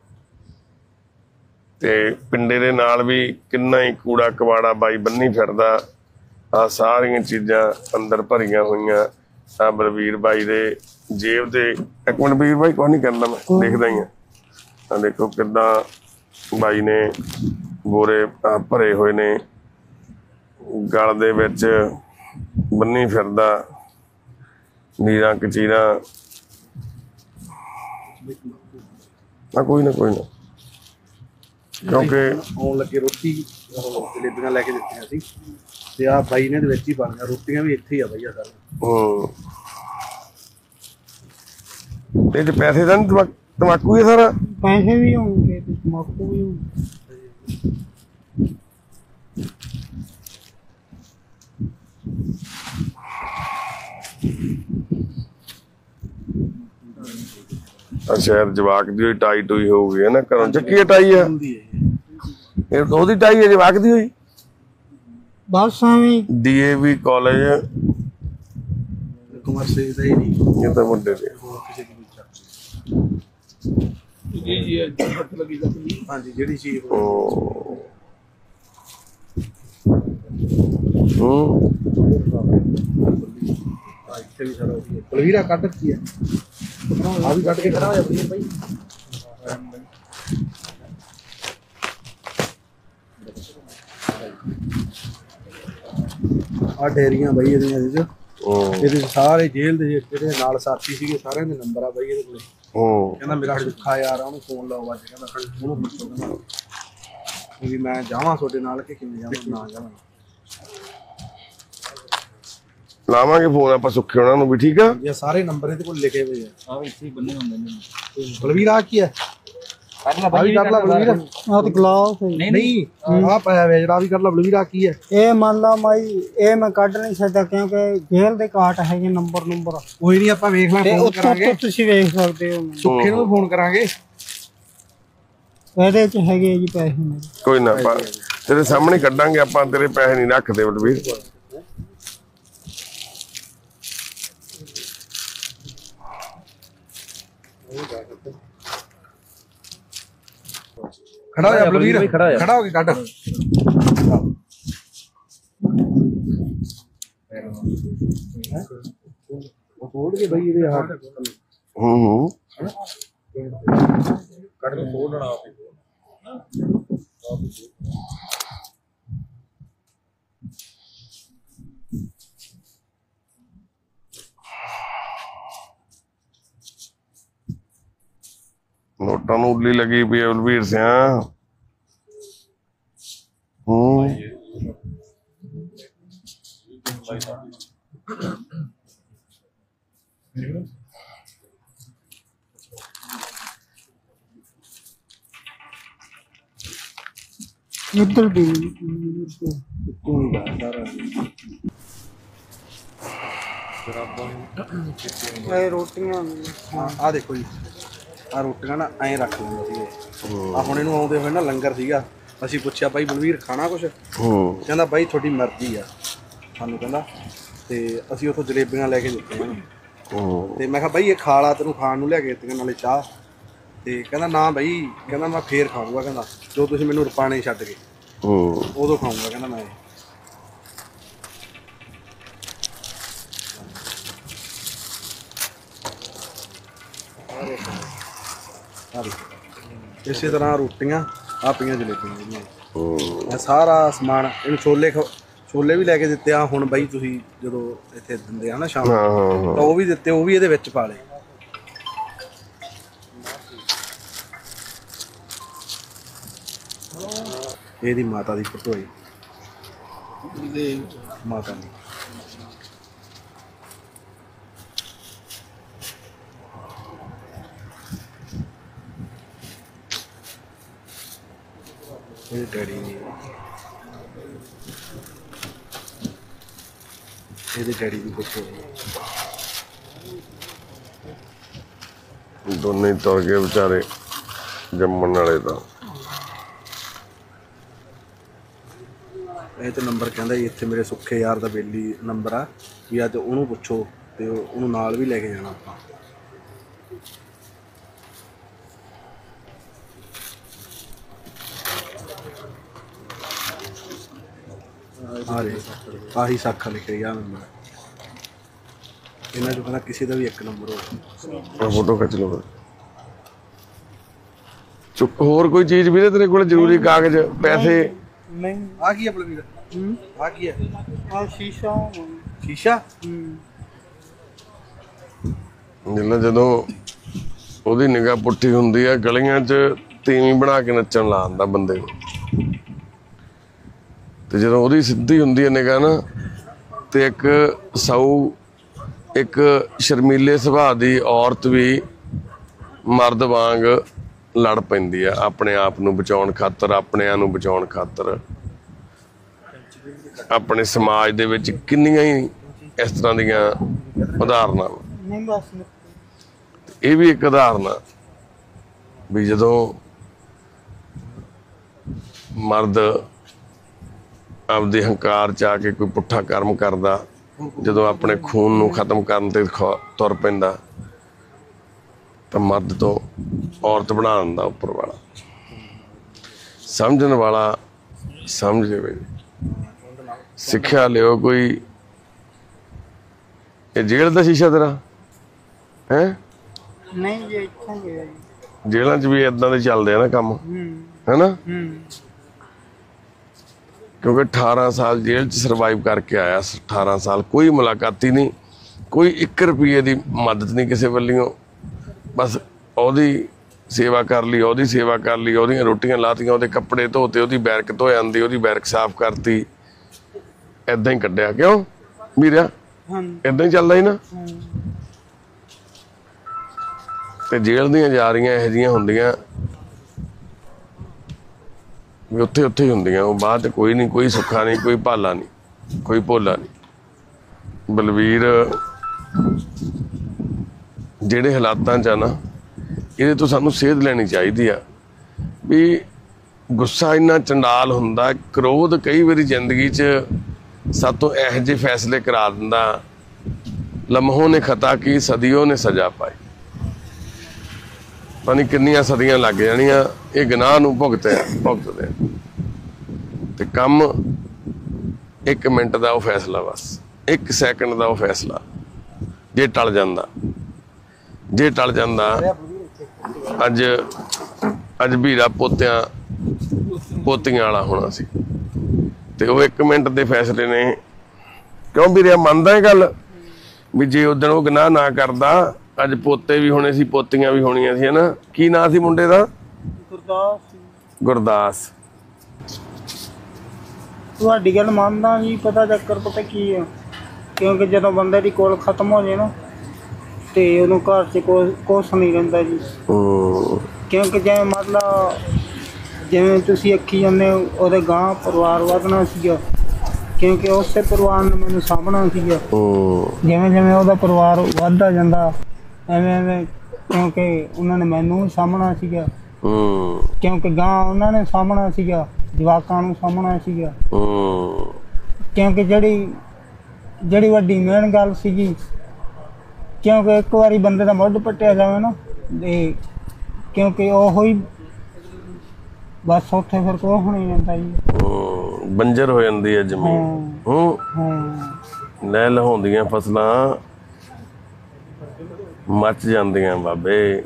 ਤੇ ਪਿੰਡੇ ਦੇ ਨਾਲ ਵੀ ਕਿੰਨਾ ਹੀ ਕੂੜਾ ਕਵਾੜਾ ਬਾਈ ਬੰਨੀ ਫਿਰਦਾ। ਆ ਸਾਰੀਆਂ ਚੀਜ਼ਾਂ ਅੰਦਰ ਭਰੀਆਂ ਹੋਈਆਂ ਆ ਬਲਵੀਰ ਬਾਈ ਦੇ ਜੇਬ ਦੇ। ਇੱਕ ਮਿੰਟ ਵੀਰ ਬਾਈ, ਕੁਛ ਨਹੀਂ ਕਰਨਾ, ਮੈਂ ਦੇਖਦਾ ਹੀ ਆ। ਦੇਖੋ ਕਿੱਦਾਂ ਬਾਈ ਨੇ ਬੋਰੇ ਭਰੇ ਹੋਏ ਨੇ, ਗਲ ਦੇ ਵਿੱਚ ਬੰਨੀ ਫਿਰਦਾ ਨੀਰਾਂ ਕਚੀਰਾਂ। ਆ ਕੋਈ ਨਾ ਕੋਈ ਨਾ, ਕਿਉਂਕਿ ਆਉਣ ਲੱਗੇ ਰੋਟੀ ਜਲੇਬੀਆਂ ਲੈ ਕੇ ਦਿੱਤੀਆਂ ਸੀ, ਤੇ ਆ ਬਾਈ ਨੇ ਦੇ ਵਿੱਚ ਹੀ ਬਣ ਗਿਆ। ਰੋਟੀਆਂ ਵੀ ਇੱਥੇ ਹੀ ਆ ਬਈਆ ਸਾਰੇ। ਹੂੰ, ਇਹ 'ਚ ਪੈਸੇ ਤਾਂ ਨਹੀਂ, ਤਮਾਕੂ ਹੀ ਸਾਰਾ? ਪੈਸੇ ਵੀ ਹੋਣਗੇ ਤੇ ਤਮਾਕੂ ਵੀ ਹੋਊ। ਆ ਸ਼ਾਇਦ ਜਵਾਕ ਦੀ ਹੋਈ ਟਾਈ ਟੂਈ ਹੋਊਗੀ ਹੈ ਨਾ ਘਰੋਂ ਚੱਕੀ ਟਾਈ ਆ ਇਹ ਉਹਦੀ ਟਾਈ ਹੈ ਜਵਾਕ ਦੀ ਹੋਈ ਬਸ ਐਵੇਂ ਡੀਏਵੀ ਕਾਲਜ ਕੁਮਾਰ ਸੇ ਦਾ ਹੀ ਨਹੀਂ ਇਹ ਤਾਂ ਮੁੰਡੇ ਦੇ ਹਾਂਜੀ ਜਿਹੜੀ ਚੀਜ਼ ਉਹ ਹੂੰ ਇੱਥੇ ਵੀ ਸਾਰਾ ਉਹੀ ਹੈ ਬਲਵੀਰਾ ਕੱਢ ਕੀ ਹੈ ਆ ਵੀ ਕੱਢ ਕੇ ਖੜਾ ਹੋਇਆ ਬਲਵੀਰ ਭਾਈ ਆ ਡੇਰੀਆਂ ਬਾਈ ਇਹਦੀਆਂ ਇਹਦੇ ਚ ਇਹਦੇ ਚ ਸਾਰੇ ਜੇਲ੍ਹ ਦੇ ਜਿਹੜੇ ਨਾਲ ਸਾਥੀ ਸੀਗੇ ਸਾਰਿਆਂ ਦੇ ਨੰਬਰ ਆ ਬਾਈ ਇਹਦੇ ਕੋਲੇ ਹੂੰ ਕਹਿੰਦਾ ਮੇਰਾ ਦੁੱਖਾ ਯਾਰ ਉਹਨੂੰ ਫੋਨ ਲਾਓ ਅੱਜ ਕਹਿੰਦਾ ਉਹਨੂੰ ਪੁੱਛੋ ਕਹਿੰਦਾ ਵੀ ਮੈਂ ਜਾਵਾਂ ਤੁਹਾਡੇ ਨਾਲ ਕਿ ਕਿਵੇਂ ਜਾਵਾਂ ਨਾ ਜਾਵਾਂ ਲਾਵਾਂਗੇ ਫੋਨ ਆਪਾਂ ਸੁੱਖੇ ਉਹਨਾਂ ਨੂੰ ਵੀ ਠੀਕ ਆ ਇਹ ਸਾਰੇ ਨੰਬਰ ਇਹਦੇ ਕੋਲ ਲਿਖੇ ਹੋਏ ਆ ਆ ਇੱਥੇ ਹੀ ਬੰਨੇ ਹੁੰਦੇ ਨੇ ਬਲਵੀਰ ਆ ਕੀ ਹੈ ਆ ਵੀ ਕਰ ਲਾ ਬਲਵੀਰ ਆਹ ਤੇ ਗਲਾਸ ਨਹੀਂ ਨਹੀਂ ਆ ਪਾਇਆ ਹੋਇਆ ਜਿਹੜਾ ਵੀ ਕਰ ਲਾ ਬਲਵੀਰ ਆ ਕੀ ਹੈ ਇਹ ਮੰਨ ਲਾ ਮਾਈ ਇਹ ਮੈਂ ਕੱਢ ਨਹੀਂ ਸਕਦਾ ਕਿਉਂਕਿ ਜੇਲ੍ਹ ਦੇ ਕਾਟ ਹੈਗੇ ਨੰਬਰ ਨੰਬਰ ਕੋਈ ਨਹੀਂ ਆਪਾਂ ਵੇਖ ਲਾਂ ਫੋਨ ਕਰਾਂਗੇ ਤੁਸੀਂ ਵੇਖ ਸਕਦੇ ਹੋ ਸੁੱਖੇ ਨੂੰ ਫੋਨ ਕਰਾਂਗੇ ਇਹਦੇ ਚ ਹੈਗੇ ਜੀ ਪੈਸੇ ਮੇਰੇ ਕੋਈ ਨਾ ਆਪਾਂ ਤੇਰੇ ਸਾਹਮਣੇ ਕੱਢਾਂਗੇ ਆਪਾਂ ਤੇਰੇ ਪੈਸੇ ਨਹੀਂ ਰੱਖਦੇ ਬਲਵੀਰ ਖੜਾ ਹੋ ਜਾ ਬਲਵੀਰ ਖੜਾ ਹੋ ਕੇ ਕੱਢ ਉਹ ਤੋੜ ਕੇ ਬਈ ਇਹਦੇ ਹੱਥ ਹੂੰ ਹੂੰ ਕੱਢ ਕੇ ਤੋੜਨਾ ਨੋਟਾਂ ਨੂੰ ਉੱਲੀ ਲੱਗੀ ਪਈ ਹੈ ਬਲਵੀਰ ਸਿਆ ਹੂੰ ਇੱਧਰ ਦੀ ਇਹ ਰੋਟੀਆਂ ਆ ਦੇਖੋ ਜੀ ਆ ਰੋਟੀਆਂ ਨਾ ਐਂ ਰੱਖ ਲੈਂਦੇ ਸੀਗੇ ਆ ਹੁਣ ਇਹਨੂੰ ਆਉਂਦੇ ਹੋਏ ਨਾ ਲੰਗਰ ਸੀਗਾ ਅਸੀਂ ਪੁੱਛਿਆ ਬਾਈ ਬਲਵੀਰ ਖਾਣਾ ਕੁਛ ਹੂੰ ਕਹਿੰਦਾ ਬਾਈ ਤੁਹਾਡੀ ਮਰਜ਼ੀ ਆ ਸਾਨੂੰ ਕਹਿੰਦਾ ਤੇ ਅਸੀਂ ਉੱਥੋਂ ਜਲੇਬੀਆਂ ਲੈ ਕੇ ਦਿੱਤੀਆਂ ਹੂੰ ਤੇ ਮੈਂ ਕਿਹਾ ਬਾਈ ਇਹ ਖਾ ਲਾ ਤੈਨੂੰ ਖਾਣ ਨੂੰ ਲਿਆ ਕੇ ਦਿੱਤੀਆਂ ਨਾਲੇ ਚਾਹ ਤੇ ਕਹਿੰਦਾ ਨਾ ਬਾਈ ਕਹਿੰਦਾ ਮੈਂ ਫੇਰ ਖਾਊਂਗਾ ਕਹਿੰਦਾ ਜੋ ਤੁਸੀਂ ਮੈਨੂੰ ਰੁਪਾਣੇ ਛੱਡ ਗਏ ਹੂੰ ਉਦੋਂ ਖਾਊਂਗਾ ਕਹਿੰਦਾ ਮੈਂ ਇਸੇ ਤਰ੍ਹਾਂ ਰੋਟੀਆਂ ਆ ਪਈਆਂ ਜਲੇਬੀਆਂ ਜਿਹੜੀਆਂ ਇਹ ਸਾਰਾ ਸਮਾਨ ਇਹਨੂੰ ਛੋਲੇ ਛੋਲੇ ਵੀ ਲੈ ਕੇ ਦਿੱਤੇ ਆ ਹੁਣ ਬਾਈ ਤੁਸੀਂ ਜਦੋਂ ਇੱਥੇ ਦਿੰਦੇ ਆ ਨਾ ਸ਼ਾਮ ਹਾਂ ਹਾਂ ਤਾਂ ਉਹ ਵੀ ਦਿੱਤੇ ਉਹ ਵੀ ਇਹਦੇ ਵਿੱਚ ਪਾ ਲਏ ਇਹਦੀ ਮਾਤਾ ਦੀ ਫੋਟੋ ਹੈ ਇਹਦੇ ਮਾਤਾ ਦੀ ਇਹਦੇ ਡੈਡੀ ਦੀ ਇਹਦੇ ਡੈਡੀ ਦੀ ਫੋਟੋ ਹੈ ਦੋਨੇ ਹੀ ਤੁਰ ਗਏ ਵਿਚਾਰੇ ਜੰਮਣ ਵਾਲੇ ਤਾਂ ਇਹ ਤੇ ਨੰਬਰ ਕਹਿੰਦਾ ਜੀ ਇੱਥੇ ਮੇਰੇ ਸੁੱਖੇ ਯਾਰ ਦਾ ਬੇਲੀ ਨੰਬਰ ਆ ਵੀ ਅੱਜ ਉਹਨੂੰ ਪੁੱਛੋ ਤੇ ਉਹਨੂੰ ਨਾਲ ਵੀ ਲੈ ਕੇ ਜਾਣਾ ਆਪਾਂ ਆ ਰੇ ਆਹੀ ਸਾਖਾ ਲਿਖਿਆ ਯਾਰ ਨੰਬਰ ਇਹਨਾਂ ਚੋਂ ਕਹਿੰਦਾ ਕਿਸੇ ਦਾ ਵੀ ਇੱਕ ਨੰਬਰ ਹੋਵੇ ਫੋਟੋ ਖਿੱਚ ਲਓ ਚੁੱਪ ਹੋਰ ਕੋਈ ਚੀਜ਼ ਵੀ ਤੇਰੇ ਕੋਲ ਜ਼ਰੂਰੀ ਕਾਗਜ਼ ਪੈਸੇ ਨਹੀਂ ਆ ਕੀ ਹੈ ਬਲਵੀਰ ਆ ਕੀ ਹੈ ਆ ਸ਼ੀਸ਼ਾ ਸ਼ੀਸ਼ਾ ਜਿੱਦਾਂ ਜਦੋਂ ਉਹਦੀ ਨਿਗਾਹ ਪੁੱਠੀ ਹੁੰਦੀ ਆ ਗਲੀਆਂ 'ਚ ਤੀਵੀਂ ਬਣਾ ਕੇ ਨੱਚਣ ਲਾ ਦਿੰਦਾ ਬੰਦੇ ਨੂੰ ਤੇ ਜਦੋਂ ਉਹਦੀ ਸਿੱਧੀ ਹੁੰਦੀ ਹੈ ਨਿਗਾਹ ਨਾ ਤੇ ਇੱਕ ਸਾਊ ਇੱਕ ਸ਼ਰਮੀਲੇ ਸੁਭਾਅ ਦੀ ਔਰਤ ਵੀ ਮਰਦ ਵਾਂਗ ਲੜ ਪੈਂਦੀ ਆ ਆਪਣੇ ਆਪ ਨੂੰ ਬਚਾਉਣ ਖਾਤਰ ਆਪਣਿਆਂ ਨੂੰ ਬਚਾਉਣ ਖਾਤਰ ਆਪਣੇ ਸਮਾਜ ਦੇ ਵਿੱਚ ਕਿੰਨੀਆਂ ਹੀ ਇਸ ਤਰ੍ਹਾਂ ਦੀਆਂ ਉਦਾਹਰਨਾਂ ਨਹੀਂ ਬਸ ਇਹ ਵੀ ਇੱਕ ਉਦਾਹਰਨ ਆ ਵੀ ਜਦੋਂ ਮਰਦ ਆਪਦੇ ਹੰਕਾਰ ਚ ਆ ਕੇ ਕੋਈ ਪੁੱਠਾ ਕਰਮ ਕਰਦਾ, ਜਦੋਂ ਆਪਣੇ ਖੂਨ ਨੂੰ ਖਤਮ ਕਰਨ ਤੇ ਤੁਰ ਪੈਂਦਾ ਤਾਂ ਮਰਦ ਤੋਂ ਔਰਤ ਬਣਾ ਦਿੰਦਾ ਉੱਪਰ ਵਾਲਾ। ਸਮਝਣ ਵਾਲਾ ਸਮਝ ਜਾਵੇ। ਸਿੱਖਿਆ ਲਿਓ ਕੋਈ। ਇਹ ਜੇਲ੍ਹ ਦਾ ਸ਼ੀਸ਼ਾ ਤੇਰਾ ਹੈ? ਨਹੀਂ ਜੀ, ਇੱਥੋਂ ਗਿਆ ਜੀ। ਜੇਲ੍ਹਾਂ ਚ ਵੀ ਏਦਾਂ ਦੇ ਚੱਲਦੇ ਆ ਨਾ ਕੰਮ, ਹੈਨਾ? ਕਿਉਂਕਿ ਅਠਾਰਾਂ ਸਾਲ ਜੇਲ੍ਹ ਚ ਸਰਵਾਈਵ ਕਰਕੇ ਆਇਆ। ਅਠਾਰਾਂ ਸਾਲ ਕੋਈ ਮੁਲਾਕਾਤੀ ਨਹੀਂ, ਕੋਈ ਇੱਕ ਰੁਪਈਏ ਦੀ ਮਦਦ ਨਹੀਂ ਕਿਸੇ ਵੱਲੋਂ। ਬਸ ਉਹਦੀ ਸੇਵਾ ਕਰ ਲਈ, ਉਹਦੀ ਸੇਵਾ ਕਰ ਲਈ, ਉਹਦੀਆਂ ਰੋਟੀਆਂ ਲਾਤੀਆਂ, ਉਹਦੇ ਕੱਪੜੇ ਧੋਤੇ, ਉਹਦੀ ਬੈਰਕ ਧੋ ਜਾਂਦੀ, ਉਹਦੀ ਬੈਰਕ ਸਾਫ਼ ਕਰਤੀ, ਏਦਾਂ ਹੀ ਕੱਢਿਆ। ਕਿਉਂ ਵੀਰਿਆ? ਏਦਾਂ ਹੀ ਚੱਲਦਾ ਹੀ ਨਾ। ਤੇ ਜੇਲ੍ਹ ਦੀਆਂ ਜਾਰੀਆਂ ਇਹੋ ਜਿਹੀਆਂ ਹੁੰਦੀਆਂ ਵੀ ਉੱਥੇ ਉੱਥੇ ਹੀ ਹੁੰਦੀਆਂ, ਉਹ ਬਾਅਦ ਕੋਈ ਨਹੀਂ, ਕੋਈ ਸੁੱਖਾ ਨਹੀਂ, ਕੋਈ ਭਾਲਾ ਨਹੀਂ, ਕੋਈ ਭੋਲਾ ਨਹੀਂ। ਬਲਵੀਰ ਜਿਹੜੇ ਹਾਲਾਤਾਂ 'ਚ ਆ ਨਾ, ਇਹਦੇ ਤੋਂ ਸਾਨੂੰ ਸੇਧ ਲੈਣੀ ਚਾਹੀਦੀ ਆ ਵੀ ਗੁੱਸਾ ਇੰਨਾ ਚੰਡਾਲ ਹੁੰਦਾ, ਕ੍ਰੋਧ ਕਈ ਵਾਰੀ ਜ਼ਿੰਦਗੀ 'ਚ ਸਾਤੋਂ ਇਹੋ ਜਿਹੇ ਫੈਸਲੇ ਕਰਾ ਦਿੰਦਾ। ਲਮਹੋਂ ਨੇ ਖਤਾ ਕੀ, ਸਦੀਆਂ ਨੇ ਸਜ਼ਾ ਪਾਈ। ਪਤਾ ਨਹੀਂ ਕਿੰਨੀਆਂ ਸਦੀਆਂ ਲੱਗ ਜਾਣੀਆਂ ਇਹ ਗੁਨਾਹ ਨੂੰ ਭੁਗਤੇ ਭੁਗਤਦੇ। ਤੇ ਕੰਮ ਇੱਕ ਮਿੰਟ ਦਾ ਉਹ ਫੈਸਲਾ, ਬਸ ਇੱਕ ਸੈਕਿੰਡ ਦਾ ਉਹ ਫੈਸਲਾ। ਜੇ ਟਲ ਜਾਂਦਾ, ਜੇ ਟਲ ਜਾਂਦਾ ਅੱਜ ਅੱਜ ਵੀਰਾ ਪੋਤਿਆਂ ਪੋਤੀਆਂ ਵਾਲਾ ਹੋਣਾ ਸੀ। ਤੇ ਉਹ ਇੱਕ ਮਿੰਟ ਦੇ ਫੈਸਲੇ ਨੇ। ਕਿਉਂ ਵੀਰਿਆ, ਮੰਨਦਾ ਇਹ ਗੱਲ ਵੀ ਜੇ ਉਦਣ ਉਹ ਗੁਨਾਹ ਨਾ ਕਰਦਾ ਅੱਜ ਪੋਤੇ ਵੀ ਹੋਣੇ ਸੀ, ਪੋਤੀਆਂ ਵੀ ਹੋਣੀਆਂ ਸੀ, ਹਨਾ? ਕੀ ਨਾਂ ਸੀ ਮੁੰਡੇ ਦਾ? ਗੁਰਦਾਸ। ਗੁਰਦਾਸ। ਤੁਹਾਡੀ ਗੱਲ ਮੰਨਦਾ ਜੀ। ਪਤਾ ਚੱਕਰ ਪਤਾ ਕੀ ਆ, ਕਿਉਂਕਿ ਜਦੋਂ ਬੰਦੇ ਦੀ ਕੋਲ ਖਤਮ ਹੋ ਜਾਏ ਨਾ ਤੇ ਉਹਨੂੰ ਘਰ 'ਚ ਕੁਛ ਨਹੀਂ ਰਹਿੰਦਾ ਜੀ। ਕਿਉਂਕਿ ਜਿਵੇਂ ਮਤਲਬ ਜਿਵੇਂ ਤੁਸੀਂ ਅੱਖੀ ਜਾਂਦੇ ਹੋ, ਉਹਦੇ ਗਾਂਹ ਪਰਿਵਾਰ ਵਧਣਾ ਸੀਗਾ, ਕਿਉਂਕਿ ਉਸੇ ਪਰਿਵਾਰ ਨੇ ਮੈਨੂੰ ਸਾਂਭਣਾ ਸੀਗਾ। ਜਿਵੇਂ ਜਿਵੇਂ ਉਹਦਾ ਪਰਿਵਾਰ ਵੱਧਦਾ ਜਾਂਦਾ ਐਵੇਂ ਐਵੇਂ, ਕਿਉਂਕਿ ਉਹਨਾਂ ਨੇ ਮੈਨੂੰ ਵੀ ਸਾਂਭਣਾ ਸੀਗਾ, ਕਿਉਂਕਿ ਗਾਂ ਉਹਨਾਂ ਨੇ ਸਾਂਭਣਾ ਸੀਗਾ, ਜਵਾਕਾਂ ਨੂੰ ਸਾਂਭਣਾ ਸੀਗਾ। ਕਿਉਂਕਿ ਜਿਹੜੀ ਜਿਹੜੀ ਵੱਡੀ ਮੇਨ ਗੱਲ ਸੀਗੀ, ਕਿਉਂਕਿ ਇੱਕ ਵਾਰੀ ਬੰਦੇ ਦਾ ਮੁੱਢ ਪੱਟਿਆ ਜਾਵੇ ਨਾ ਤੇ ਕਿਉਂਕਿ ਉਹ ਹੀ ਬਸ ਉੱਥੇ ਫਿਰ ਕੋਹ ਨਹੀਂ ਜਾਂਦਾ ਜੀ, ਬੰਜਰ ਹੋ ਜਾਂਦੀ ਹੈ ਜ਼ਮੀਨ। ਹੂੰ ਲੈ ਲਹਾਉਂਦੀਆਂ ਫਸਲਾਂ ਮੱਚ ਜਾਂਦੀਆਂ ਬਾਬੇ।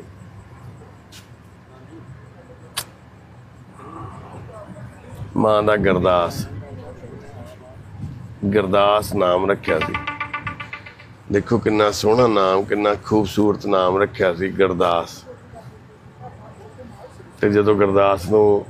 ਮਾਂ ਦਾ ਗੁਰਦਾਸ, ਗੁਰਦਾਸ ਨਾਮ ਰੱਖਿਆ ਸੀ। ਦੇਖੋ ਕਿੰਨਾ ਸੋਹਣਾ ਨਾਮ, ਕਿੰਨਾ ਖੂਬਸੂਰਤ ਨਾਮ ਰੱਖਿਆ ਸੀ ਗੁਰਦਾਸ। ਤੇ ਜਦੋਂ ਗੁਰਦਾਸ ਨੂੰ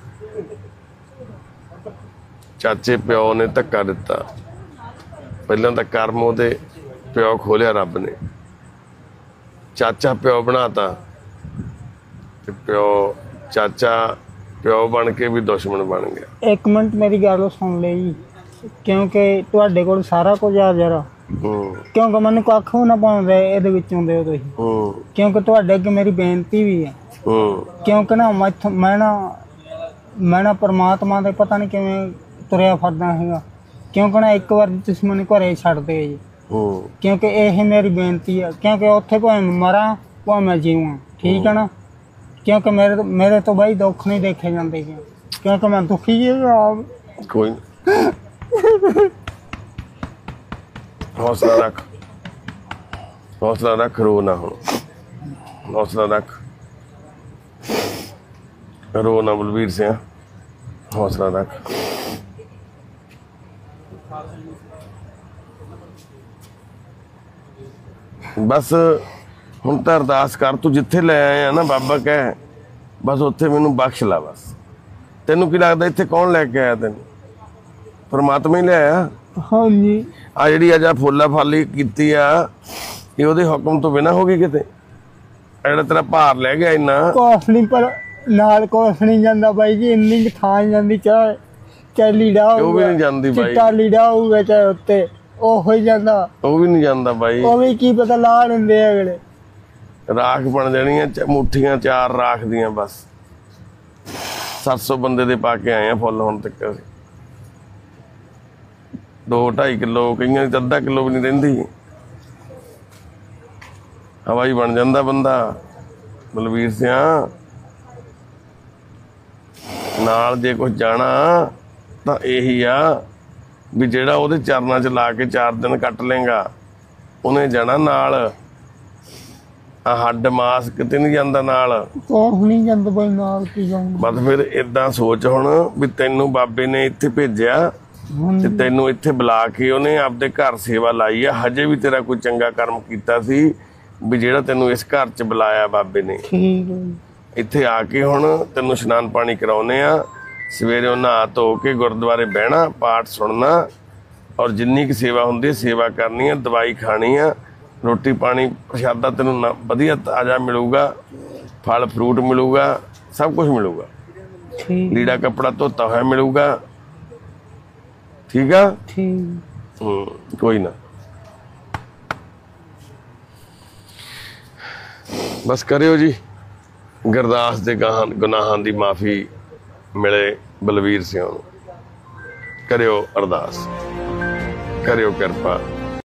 ਚਾਚੇ ਪਿਓ ਨੇ ਧੱਕਾ ਦਿੱਤਾ, ਪਹਿਲਾਂ ਤਾਂ ਕਰਮ ਉਹਦੇ ਪਿਓ ਖੋਲਿਆ ਰੱਬ ਨੇ, ਚਾਚਾ ਪਿਓ ਬਣਾਤਾ ਤੇ ਪਿਓ ਚਾਚਾ ਪਿਓ ਬਣ ਕੇ ਵੀ ਦੁਸ਼ਮਣ ਬਣ ਗਿਆ। ਇੱਕ ਮਿੰਟ ਮੇਰੀ ਗੱਲ ਸੁਣ ਲਈ ਜੀ, ਕਿਉਂਕਿ ਤੁਹਾਡੇ ਕੋਲ ਸਾਰਾ ਕੁਝ ਆ ਜਰਾ, ਕਿਉਂਕਿ ਮੈਨੂੰ ਕੱਖ ਨਾ ਪਾਉਂਦੇ ਇਹਦੇ ਵਿੱਚੋਂ ਦੇ ਤੁਸੀਂ, ਕਿਉਂਕਿ ਤੁਹਾਡੇ ਅੱਗੇ ਮੇਰੀ ਬੇਨਤੀ ਵੀ ਹੈ। ਕਿਉਂਕਿ ਨਾ ਮੈਂ ਨਾ ਮੈਂ ਨਾ ਪਰਮਾਤਮਾ ਦੇ ਪਤਾ ਨਹੀਂ ਕਿਵੇਂ ਤੁਰਿਆ ਫਿਰਦਾ ਹੈਗਾ, ਕਿਉਂਕਿ ਨਾ ਇੱਕ ਵਾਰ ਤੁਸੀਂ ਮੈਨੂੰ ਘਰੇ ਛੱਡ ਦਿਓ ਜੀ, ਕਿਉਂਕਿ ਇਹ ਮੇਰੀ ਬੇਨਤੀ ਹੈ। ਕਿਉਂਕਿ ਉੱਥੇ ਭਾਵੇਂ ਮਰਾਂ ਭਾਵੇਂ ਮੈਂ ਜੀਵਾਂ, ਠੀਕ ਹੈ ਨਾ? ਕਿਉਂਕਿ ਮੇਰੇ ਮੇਰੇ ਤੋਂ ਬਾਈ ਦੁੱਖ ਨਹੀਂ ਦੇਖੇ ਜਾਂਦੇ, ਕਿਉਂਕਿ ਮੈਂ ਦੁਖੀ ਹਾਂ। ਕੋਈ ਹੌਸਲਾ ਰੱਖ, ਹੌਸਲਾ ਰੱਖ, ਰੋ ਨਾ ਹੁਣ, ਹੌਸਲਾ ਰੱਖ, ਰੋ ਨਾ ਬਲਵੀਰ ਸਿੰਘ, ਹੌਸਲਾ ਰੱਖ। ਬਸ ਹੁਣ ਤਾਂ ਅਰਦਾਸ ਕਰ, ਤੂੰ ਜਿੱਥੇ ਲੈ ਆਇਆ ਨਾ ਬਾਬਾ ਕਹਿ, ਬਸ ਉੱਥੇ ਮੈਨੂੰ ਬਖਸ਼ ਲਾ। ਬਸ ਤੈਨੂੰ ਕੀ ਲੱਗਦਾ ਇੱਥੇ ਕੌਣ ਲੈ ਕੇ ਆਇਆ ਤੈਨੂੰ? ਪਰਮਾਤਮਾ ਹੀ ਲਿਆਇਆ। ਹਾਂਜੀ। ਆ ਜਿਹੜੀ ਅੱਜ ਆ ਫੋਲਾ ਫਾਲੀ ਕੀਤੀ ਆ, ਇਹ ਉਹਦੇ ਹੁਕਮ ਤੋਂ ਬਿਨਾਂ ਹੋ ਗਈ ਕਿਤੇ? ਜਿਹੜਾ ਤੇਰਾ ਭਾਰ ਲੈ ਗਿਆ ਇੰਨਾ, ਕੁਛ ਨਹੀਂ, ਪਰ ਨਾਲ ਕੁਛ ਨਹੀਂ ਜਾਂਦਾ ਬਾਈ ਜੀ। ਇੰਨੀ ਥਾਂ ਜਾਂਦੀ, ਚਾਹੇ ਚਾਹੇ ਲੀੜਾ ਉਹ ਵੀ ਨਹੀਂ ਜਾਂਦੀ ਬਾਈ, ਚਿੱਟਾ ਲੀੜਾ ਹੋਊਗਾ ਚਾਹੇ ਉੱਤੇ, ਉਹ ਹੋ ਜਾਂਦਾ, ਉਹ ਵੀ ਨਹੀਂ ਜਾਂਦਾ ਬਾਈ। ਉਹ ਵੀ ਕੀ ਪਤਾ ਲਾ ਲੈਂਦੇ ਅਗਲੇ। ਰਾਖ ਬਣ ਜਾਣੀਆਂ ਚ- ਮੁੱਠੀਆਂ ਚਾਰ ਰਾਖ ਦੀਆਂ ਬਸ। ਸੱਤ ਸੌ ਬੰਦੇ ਦੇ ਪਾ ਕੇ ਆਏ ਆ ਫੁੱਲ ਹੁਣ ਤੱਕ ਅਸੀਂ। ਦੋ ਢਾਈ ਕਿਲੋ, ਕਈਆਂ ਦੀ ਤਾਂ ਅੱਧਾ ਕਿਲੋ ਵੀ ਨਹੀਂ ਰਹਿੰਦੀ। ਹਵਾਈ ਬਣ ਜਾਂਦਾ ਬੰਦਾ। ਬਲਵੀਰ ਸਿਆਂ ਨਾਲ ਜੇ ਕੁਝ ਜਾਣਾ ਤਾਂ ਇਹੀ ਆ ਵੀ ਜਿਹੜਾ ਉਹਦੇ ਚਰਨਾਂ 'ਚ ਲਾ ਕੇ ਚਾਰ ਦਿਨ ਕੱਟ ਲੇਗਾ, ਉਹਨੇ ਜਾਣਾ ਨਾਲ। ਆ ਹੱਡ ਮਾਸ ਕਿਤੇ ਨਹੀਂ ਜਾਂਦਾ ਨਾਲ। ਕੋਹ ਨਹੀਂ ਜਾਂਦਾ ਬਾਈ ਨਾਲ ਕੀ ਜਾਊਂਗਾ। ਬਸ ਫਿਰ ਏਦਾਂ ਸੋਚ ਹੁਣ ਵੀ ਤੈਨੂੰ ਬਾਬੇ ਨੇ ਇੱਥੇ ਭੇਜਿਆ ਤੇ ਤੈਨੂੰ ਇੱਥੇ ਬੁਲਾ ਕੇ ਉਹਨੇ ਆਪਦੇ ਘਰ ਸੇਵਾ ਲਾਈ ਆ। ਹਜੇ ਵੀ ਤੇਰਾ ਕੋਈ ਚੰਗਾ ਕਰਮ ਕੀਤਾ ਸੀ ਵੀ ਜਿਹੜਾ ਤੈਨੂੰ ਇਸ ਘਰ 'ਚ ਬੁਲਾਇਆ ਬਾਬੇ ਨੇ। ਠੀਕ ਹੈ ਜੀ। ਇੱਥੇ ਆ ਕੇ ਹੁਣ ਤੈਨੂੰ ਇਸ਼ਨਾਨ ਪਾਣੀ ਕਰਾਉਨੇ ਆ। ਸਵੇਰੇ ਉਹ ਨਹਾ ਧੋ ਕੇ ਗੁਰਦੁਆਰੇ ਬਹਿਣਾ, ਪਾਠ ਸੁਣਨਾ, ਔਰ ਜਿੰਨੀ ਕੁ ਸੇਵਾ ਹੁੰਦੀ ਹੈ ਸੇਵਾ ਕਰਨੀ ਆ, ਦਵਾਈ ਖਾਣੀ ਆ, ਰੋਟੀ ਪਾਣੀ ਪ੍ਰਸ਼ਾਦਾ ਤੈਨੂੰ ਨਾ ਵਧੀਆ ਤਾਜ਼ਾ ਮਿਲੂਗਾ, ਫਲ ਫਰੂਟ ਮਿਲੂਗਾ, ਸਭ ਕੁਝ ਮਿਲੂਗਾ। ਠੀਕ ਲੀੜਾ ਕੱਪੜਾ ਧੋਤਾ ਹੋਇਆ ਮਿਲੂਗਾ। ਠੀਕ ਆ। ਠੀਕ ਹੂੰ ਕੋਈ ਨਾ, ਬਸ ਕਰਿਓ ਜੀ ਗੁਰਦਾਸ ਦੇ ਗਾਹਾਂ ਗੁਨਾਹਾਂ ਦੀ ਮਾਫੀ ਮਿਲੇ ਬਲਵੀਰ ਸਿੰਘ ਨੂੰ। ਕਰਿਓ ਅਰਦਾਸ, ਕਰਿਓ ਕਿਰਪਾ।